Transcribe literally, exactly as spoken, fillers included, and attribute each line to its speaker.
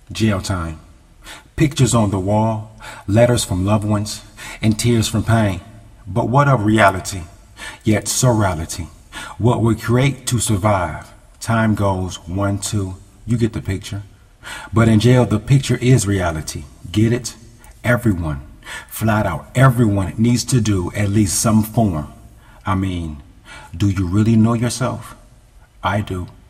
Speaker 1: Jail time. Pictures on the wall, letters from loved ones, and tears from pain. But what of reality? Yet surreality. What we create to survive. Time goes, one, two, you get the picture. But in jail, the picture is reality. Get it? Everyone, flat out, everyone needs to do at least some form. I mean, do you really know yourself? I do.